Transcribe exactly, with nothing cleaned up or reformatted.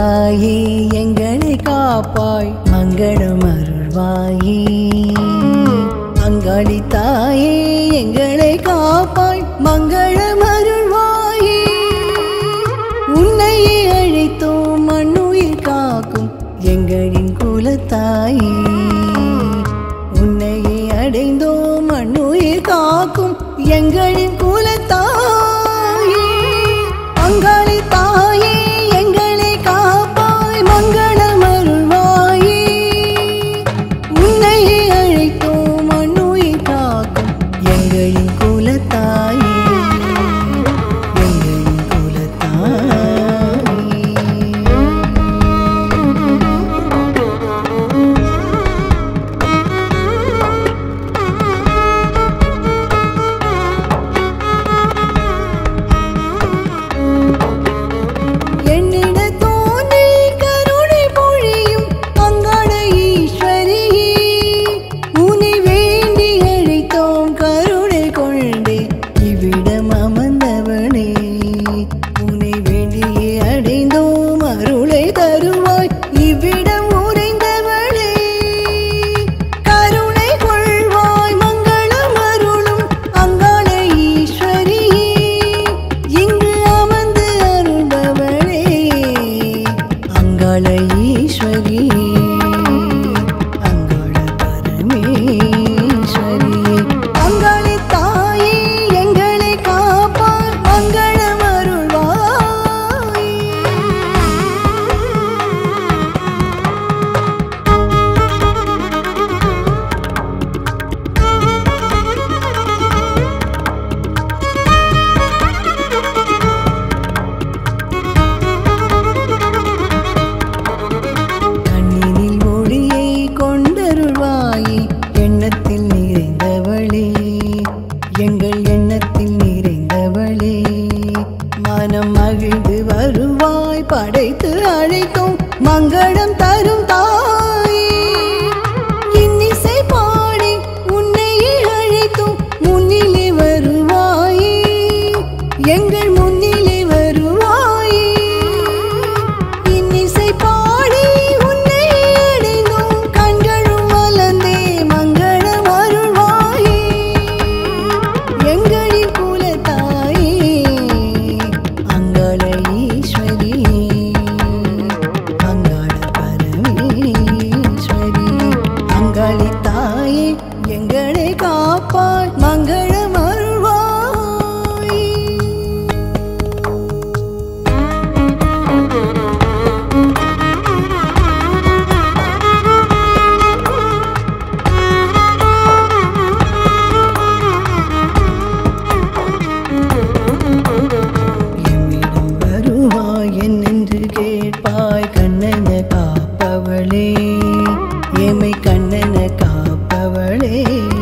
தாயே எங்களை காப்பாய் மங்களம் அருள்வாயே அங்காளி தாயே எங்களை காப்பாய் மங்களம் அருள்வாயே உன்னையே அழைத்தோம் மண்ணுயிர் காக்கும் எங்களின் குலத்தாயே உன்னையே அடைந்தோம் மண்ணுயிர் காக்கும் எங்களின் குலத்தாயே அங்காளி தாயே எங்களை காப்பாய் மங்களம் அருள்வாயே உன்னையே அழைத்தோம் மண்ணுயிர் காக்கும் எங்களின் குலத்தாயே எங்களின் குலத்தாயே ஈஸ்வரி அங்காள பரமேஸ்வரி அங்காளி தாயே எங்களை காப்பாய் மங்களம் அருள்வாயே எண்ணத்தில் நிறைந்தவளே எங்கள் எண்ணத்தில் நிறைந்தவளே மனம் மகிழ்ந்து வருவாய் படைத்து அழைத்தோம் மங்களம் தரும் தாயே இன்னிசை பாடி உன்னையே அழைத்தோம் முன்னிலே வருவாயே எங்கள் முன்னிலே வருவாயே இன்னிசை பாடி உன்னை அடைந்தோம் கண்களும் மலர்ந்தே மங்களம் அருள்வாயே எங்களின் குலத்தாயே அங்காள ஈஸ்வரி அங்காள பரமேஸ்வரி அங்காளி தாயே எங்களை காப்பாய் மங்களம் அருள்வாயே எம்மிடம் வருவாய் என்று கேட்பாய் கண்ணன காப்பவளே எமை கண்ணன காப்பவளே